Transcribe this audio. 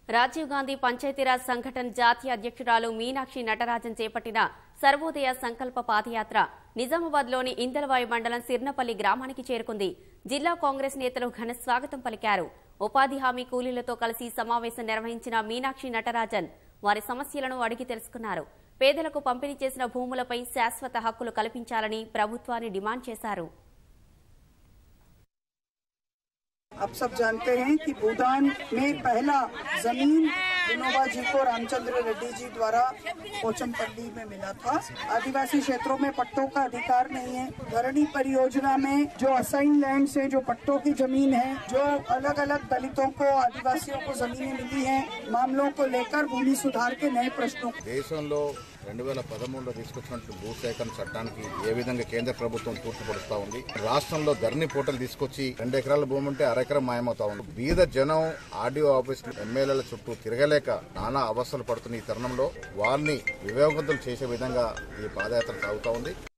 రాజీవ్ గాంధీ పంచాయతీరాజ్ సంఘటన జాతీయ అధ్యక్షురాలు మీనాక్షి నటరాజన్ చేపట్టిన సర్వోదయ సంకల్ప పాదయాత్ర నిజామాబాద్లోని ఇందలవాయి మండలం సిర్నపల్లి గ్రామానికి చేరుకుంది. జిల్లా కాంగ్రెస్ నేతలు ఘన స్వాగతం పలికారు. ఉపాధి హామీ కూలీలతో కలిసి సమావేశం నిర్వహించిన మీనాక్షి నటరాజన్ వారి సమస్యలను అడిగి తెలుసుకున్నారు. పేదలకు పంపిణీ చేసిన భూములపై శాశ్వత హక్కులు కల్పించాలని ప్రభుత్వాన్ని డిమాండ్ చేశారు. आप सब जानते हैं कि भूदान में पहला जमीन विनोबा जी को रामचंद्र रेड्डी जी द्वारा पोचमपल्ली में मिला था। आदिवासी क्षेत्रों में पट्टों का अधिकार नहीं है। धरणी परियोजना में जो असाइन लैंड से जो पट्टों की जमीन है, जो अलग अलग दलितों को आदिवासियों को जमीनें मिली हैं, मामलों को लेकर भूमि सुधार के नए प्रश्नों 2013లో తీసుకొచ్చినట్టు భూసేకరణ చట్టానికి ఏ విధంగా కేంద్ర ప్రభుత్వం పూర్తిపరుస్తా ఉంది. రాష్ట్రంలో ధరణి పోర్టల్ తీసుకొచ్చి 2 ఎకరాల భూమి ఉంటే అరెకరం మాయమవుతా ఉంది. బీద జనం ఆర్డీఓ ఆఫీసులు ఎమ్మెల్యేల చుట్టూ తిరగలేక నానా అవస్థలు పడుతున్న ఈ తరుణంలో వారిని వివేకవంతులు చేసే విధంగా ఈ పాదయాత్ర సాగుతా ఉంది.